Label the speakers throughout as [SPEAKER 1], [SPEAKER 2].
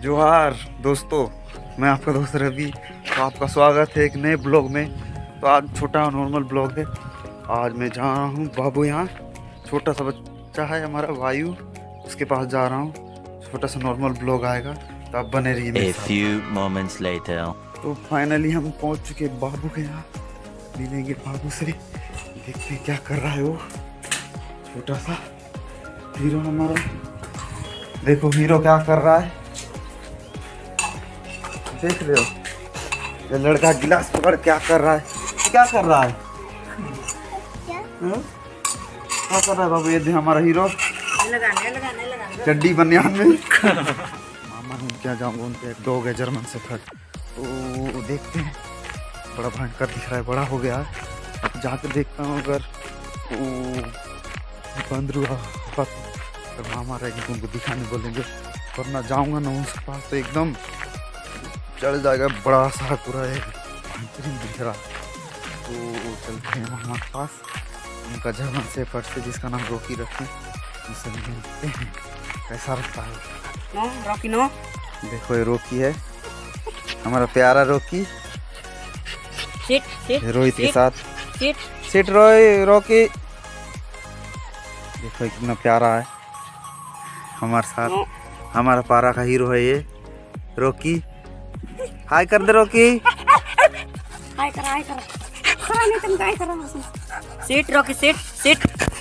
[SPEAKER 1] जोहार दोस्तों, मैं आपका दोस्त रवि। तो आपका स्वागत है एक नए ब्लॉग में। तो आज छोटा नॉर्मल ब्लॉग है। आज मैं जा रहा हूँ बाबू यहाँ, छोटा सा बच्चा है हमारा वायु, उसके पास जा रहा हूँ। छोटा सा नॉर्मल ब्लॉग आएगा, तो आप बने रहिए मेरे साथ।
[SPEAKER 2] few moments later.
[SPEAKER 1] तो फाइनली हम पहुँच चुके बाबू के यहाँ, मिलेंगे बाबू से। देखते हैं क्या कर रहा है वो छोटा सा हीरो हमारा। देखो हीरो क्या कर रहा है, देख रहे हो? ये लड़का गिलास पकड़ क्या कर रहा है, क्या कर रहा है, क्या कर रहा है बाबू? ये हमारा हीरो चड्डी बनियान में। मामा ने क्या जाऊंगा, उनके एक डॉग है जर्मन शेफर्ड। तो देखते हैं, बड़ा भयंकर दिख रहा है, बड़ा हो गया है। अब जाकर देखता हूँ, अगर बंद हुआ तो मामा रहेंगे तो उनको दिखाने बोलेंगे, वरना जाऊंगा ना उसके पास तो एकदम चढ़ जाएगा। बड़ा सा पूरा है, बेहतरीन दिख रहा। तो चलते हैं मामा के पास, उनका जर्मन शेफर्ड से जिसका नाम रॉकी रखें, उनसे मिलते हैं कैसा रखता है।
[SPEAKER 3] रॉकी नो,
[SPEAKER 1] देखो ये रॉकी है हमारा प्यारा रॉकी, रोहित के साथ। सिट रॉकी, देखो कितना प्यारा है हमारे साथ। हमारा पारा का हीरो है ये रॉकी। हाय कर दे रॉकी,
[SPEAKER 3] हाय कर खड़ा नहीं तुम काय कर रहा हो? सीट रॉकी, सीट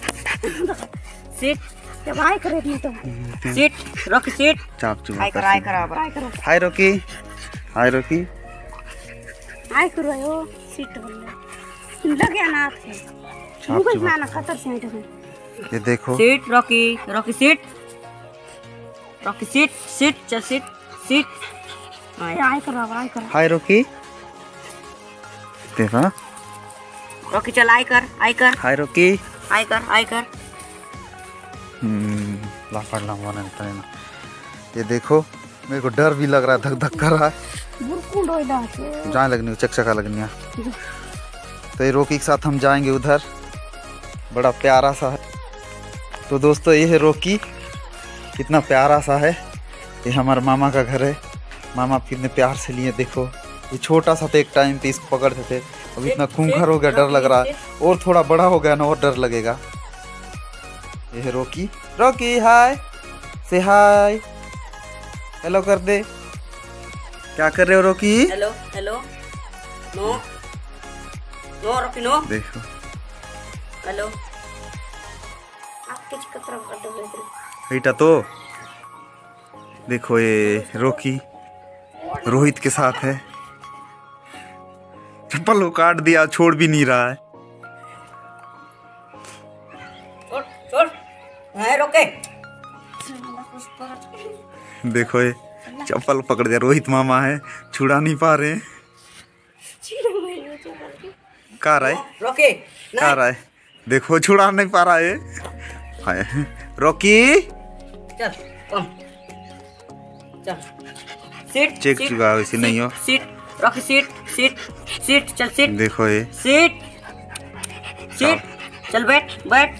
[SPEAKER 3] जब हाय करे नहीं तो सीट रॉकी, सीट
[SPEAKER 1] चाप चुप
[SPEAKER 3] हाय
[SPEAKER 1] कर।
[SPEAKER 3] करो
[SPEAKER 1] हाय रॉकी, हाय रॉकी,
[SPEAKER 3] हाय करो यो सीट बोल लगे ना आपसे
[SPEAKER 1] चाप
[SPEAKER 3] मुझे
[SPEAKER 1] चुप।
[SPEAKER 3] ना खतर से बैठे।
[SPEAKER 1] ये देखो
[SPEAKER 3] सीट रॉकी सीट चल सीट हाय करो
[SPEAKER 1] हाय रॉकी, देखा
[SPEAKER 3] रॉकी चल हाय कर
[SPEAKER 1] हाय रॉकी।
[SPEAKER 3] हाय कर
[SPEAKER 1] लाफड़ लामा नहीं पड़ेगा। ये देखो मेरे को डर भी लग रहा है, धक धक कर रहा है।
[SPEAKER 3] बुरकुंड होइला के
[SPEAKER 1] जाए लगनी चकचका लगनी है। तो ये रॉकी के साथ हम जाएंगे उधर, बड़ा प्यारा सा है। तो दोस्तों ये है रॉकी, कितना प्यारा सा है। ये हमारे मामा का घर है, मामा कितने प्यार से लिए। देखो ये छोटा सा तो एक टाइम पे इसको पकड़ते थे, अब इतना खूंखार हो गया, डर लग रहा है। और थोड़ा बड़ा हो गया ना, और डर लगेगा। ये है रॉकी। रॉकी हाय, से हाय, हेलो कर दे। क्या कर रहे हो Rocky?
[SPEAKER 3] Hello no Rocky no,
[SPEAKER 1] देखो
[SPEAKER 3] हेलो आप किस कतरा कर दो
[SPEAKER 1] बेटा। तो देखो ये रॉकी रोहित के साथ है, चप्पल को काट दिया, छोड़ भी नहीं रहा है।
[SPEAKER 3] छोड़ है रोके।
[SPEAKER 1] देखो ये चप्पल पकड़ दिया, रोहित मामा है, छुड़ा नहीं पा रहे। कहाँ रहा है,
[SPEAKER 3] रोके
[SPEAKER 1] कहाँ रहा है? देखो छुड़ा नहीं पा रहा है। हाय रॉकी,
[SPEAKER 3] चल कम चल सीट
[SPEAKER 1] चेक चुका है, वैसे नहीं हो।
[SPEAKER 3] सीट रॉकी सीट चल सीट।
[SPEAKER 1] देखो ये
[SPEAKER 3] सीट चल बैठ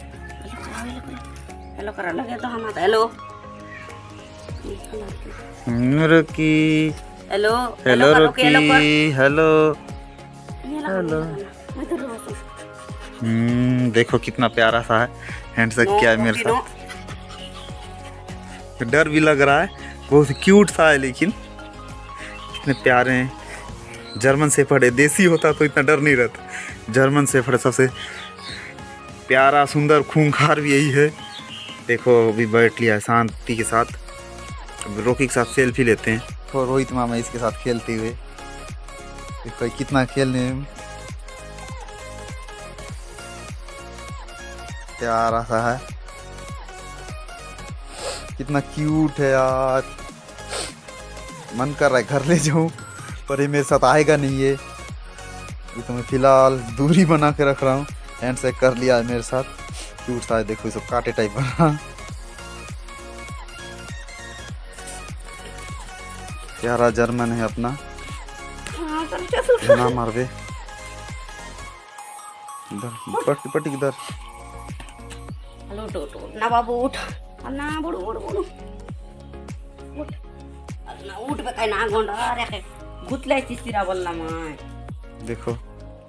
[SPEAKER 3] हेलो कर लगे तो हम hello
[SPEAKER 1] Rocky,
[SPEAKER 3] hello
[SPEAKER 1] hello Rocky, hello. देखो कितना प्यारा सा है, हैंडशेक किया है मेरे साथ। डर भी लग रहा है, बहुत क्यूट सा है, लेकिन कितने प्यारे हैं। जर्मन शेफर्ड है, देसी होता तो इतना डर नहीं रहता। जर्मन शेफर्ड सबसे प्यारा, सुंदर, खूंखार भी यही है। देखो अभी बैठ लिया है शांति के साथ। अब रॉकी के साथ सेल्फी लेते हैं। तो रोहित मामा इसके साथ खेलते हुए, देखो कितना खेलने में प्यारा सा है, कितना क्यूट है यार। मन कर रहा है घर ले जाऊं, पर ये मेरे साथ आएगा नहीं। ये तो मैं फिलहाल दूरी बना के रख रहा हूँ। हैंडशेक कर लिया है मेरे साथ, क्यूट सा है। देखो ये सब कांटे टाइप बना, प्यारा जर्मन है अपना। ना मार दे इधर, पट इधर।
[SPEAKER 3] हेलो ना बाबू उठ, ना बुड़ू उठ ना उठ पे काय ना गोंड अरे गुतले तिसरा बोलला माय
[SPEAKER 1] देखो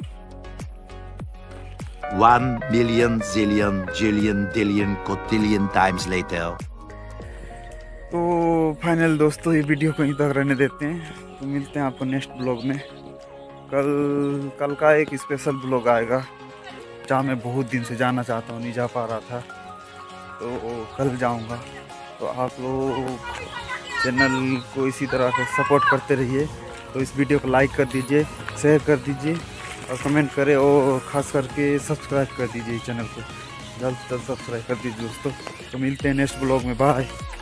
[SPEAKER 2] 1 million zillion jillion dillion cotillion times later.
[SPEAKER 1] तो फाइनल दोस्तों ये वीडियो को यहीं तक रहने देते हैं। तो मिलते हैं आपको नेक्स्ट ब्लॉग में। कल का एक स्पेशल ब्लॉग आएगा जहाँ मैं बहुत दिन से जाना चाहता हूँ, नहीं जा पा रहा था, तो कल जाऊँगा। तो आप लोग चैनल को इसी तरह से सपोर्ट करते रहिए। तो इस वीडियो को लाइक कर दीजिए, शेयर कर दीजिए और कमेंट करें, और ख़ास करके सब्सक्राइब कर दीजिए चैनल को, जल्द से जल्द सब्सक्राइब कर दीजिए दोस्तों। तो मिलते हैं नेक्स्ट ब्लॉग में, बाय।